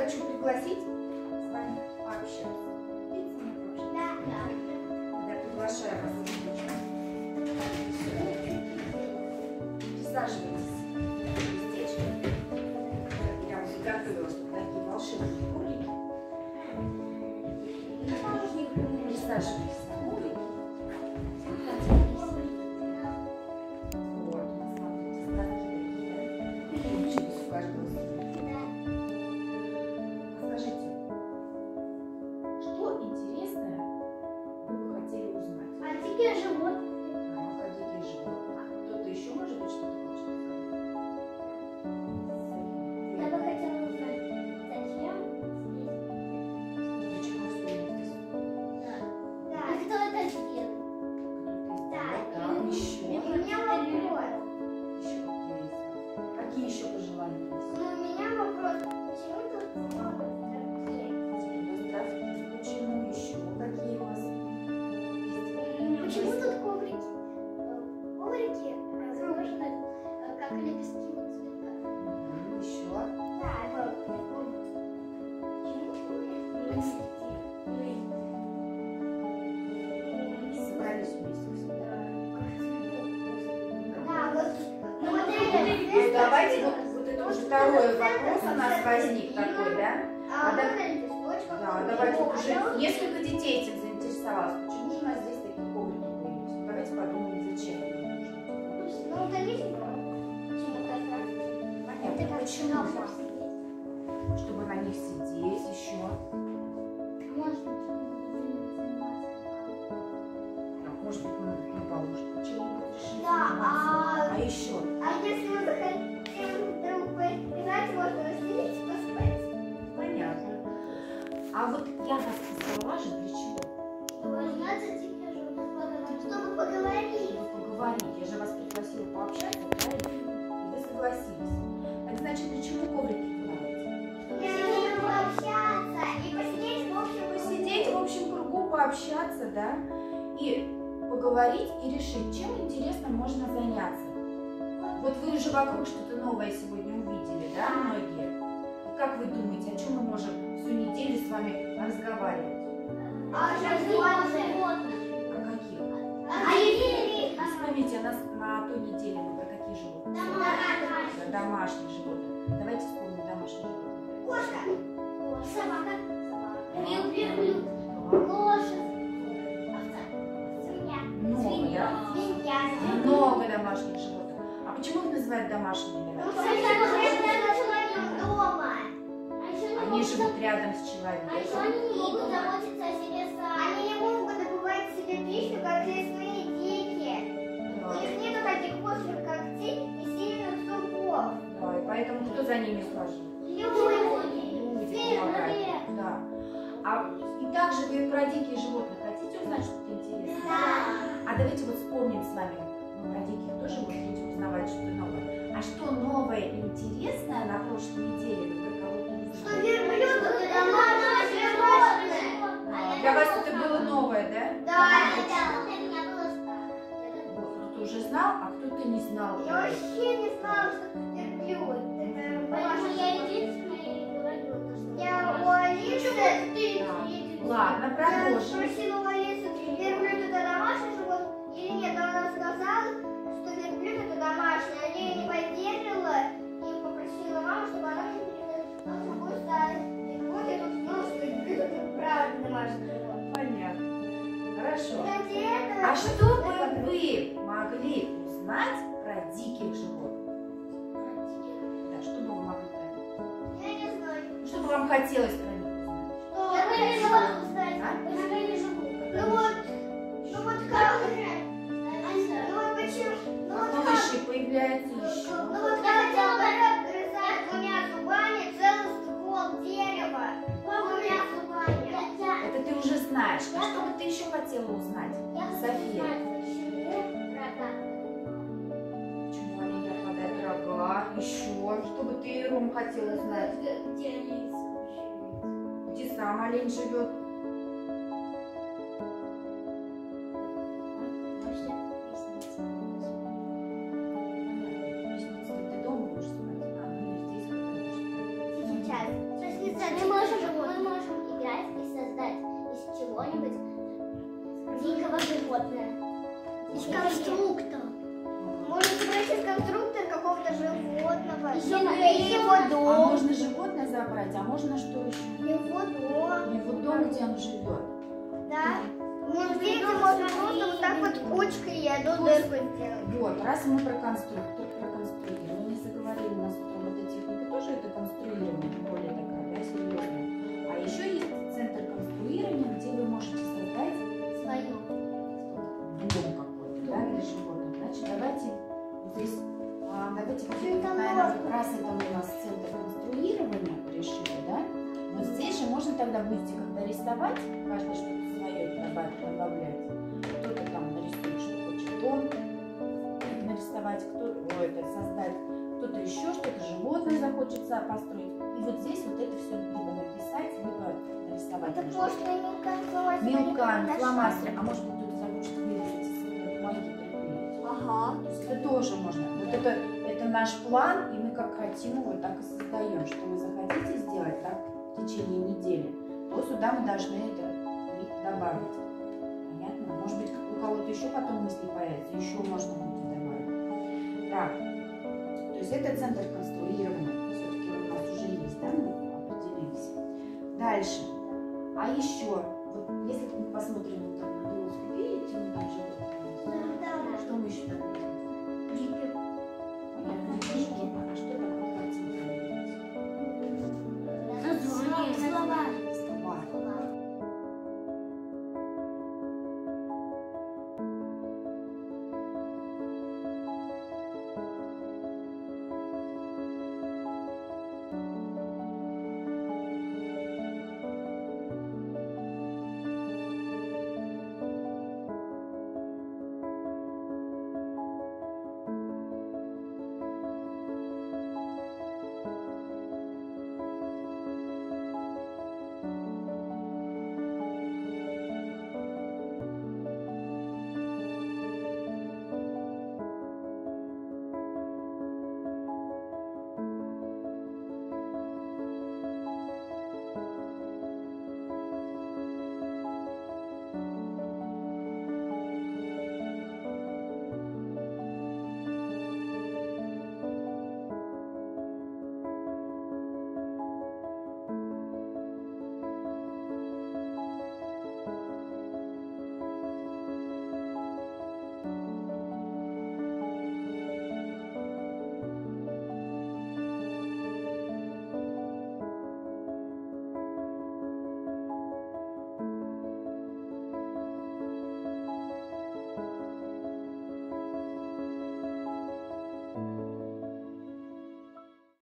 хочу пригласить с вами пообщаться. Да, приглашаю вас. Присаживайтесь. Местечко. Я вам приготовила такие волшебные кубики. Присаживайтесь. Какие еще пожелания есть? У меня вопрос. Почему тут много Здравствуйте. Почему еще? Какие у вас есть? Почему тут коврики? Коврики разложены как лепестки у цветка. Еще? Да, почему Собрались вместе всегда. Да, вот. Давайте вот это уже второй вопрос у нас возник такой, да? Да, давайте уже несколько детей этим заинтересовалось. Почему же у нас здесь такие коврики появились? Давайте подумаем, зачем это нужно. Ну, конечно, Понятно, почему? Чтобы на них сидеть еще. Может быть, мы на полу что-нибудь решим. Да, А еще? А если мы захотим вдруг поиграть, можно разделить и поспать. Понятно. А вот я вас позвала же для чего? Чтобы поговорить. Чтобы поговорить. Я же вас пригласила пообщаться, правильно? И вы согласились. Так значит, для чего коврики делаются? Чтобы пообщаться и посидеть в общем кругу. Посидеть в общем кругу, пообщаться, да? И поговорить и решить, чем интересно можно заняться. Вот вы уже вокруг что-то новое сегодня увидели, да, многие? И как вы думаете, о чем мы можем всю неделю с вами разговаривать? А животных. Про каких? А Вспомните, на той неделе мы про какие животные? Про домашних животных. Давайте вспомним домашних животных. Кошка. Собака. Верблюд. Лошадь. Много, да? Много домашних животных. А почему их называют домашними? Они живут рядом с человеком. Они не могут заботиться о себе сами. Они не могут добывать себе пищу, как все свои дети. У них нету таких острых когтей и сильных зубов. Да, и поэтому кто за ними ухаживает? Люди. Помогают. Да. И также вы про дикие животных хотите узнать что-то интересное? Да. А давайте вот вспомним с вами, мы про диких тоже будем узнавать что-то новое. А что новое и интересное на прошлой неделе вы про кого-то узнали? Что верблюд это домашнее животное. Для вас это было новое, да? Да. Вот, кто-то уже знал, а кто-то не знал. Я вообще не знала, что это верблюд. Я единственная и говорю, что я у Алисы. Ладно, продолжим. Спросила у Алисы, верблюд это домашнее животное или нет? Она сказала, что верблюд это домашнее. А я не поверила и попросила маму, чтобы она мне передала с собой ставить. И вот я тут знала, что верблюд это правда домашнее животное. Понятно. Хорошо. Кстати, это... А что бы вы могли узнать про диких животных? Да, что бы вы могли про них? Я не знаю. Что бы вам хотелось про них узнать? Что? Я не живу, кстати. Я не живу. Ну вот как? Ну вот почему? Ну вот как? Малыши появляются еще. Ну вот как человек грызает двумя зубами целый ствол дерева. Двумя зубами. Это ты уже знаешь. А что бы ты еще хотела узнать, София? Почему они не отпадают рога? Еще. Что бы ты, Ром, хотела узнать? Где сам олень живет? Ты дома будешь спать? А, ну здесь, конечно. Сейчас. Из конструктора. Можно собрать из конструктора какого-то животного. Или его А дом. можно животное забрать, а можно что еще? Его дом. Его дом, где он живет. Да. Видите, можно просто вот так вот кучкой и одну дырку сделать. Вот, раз мы про конструирование заговорили, у нас робототехника тоже это конструирование, более такая, да, серьезная. А еще есть центр конструирования, где вы можете создать Свое. дом какой-то, да, для животных. Значит, давайте здесь, давайте Это наверное, можно. раз это у нас центр конструирования решили, да, вот здесь же можно тогда будете, когда рисовать, каждый что-то свое добавлять. Кто-то там нарисует, что хочет дом нарисовать, кто-то создать, кто-то еще что-то, животное захочется построить. И вот здесь вот это все либо написать, либо нарисовать. Это можно мелками, фломастером, а может быть кто-то захочет вырезать из своей бумаги и приклеить. Ага. То есть это тоже можно. Вот это наш план, и мы как хотим его так и создаем. Что вы захотите сделать так в течение недели, то сюда мы должны это добавить. Понятно? Может быть, у кого-то еще потом мысли появятся, еще можно будет добавить. Так, то есть это центр конструирования. Все-таки у нас уже есть, да, мы определились. Дальше. А еще, вот если мы посмотрим вот там на доску, видите, он там живет.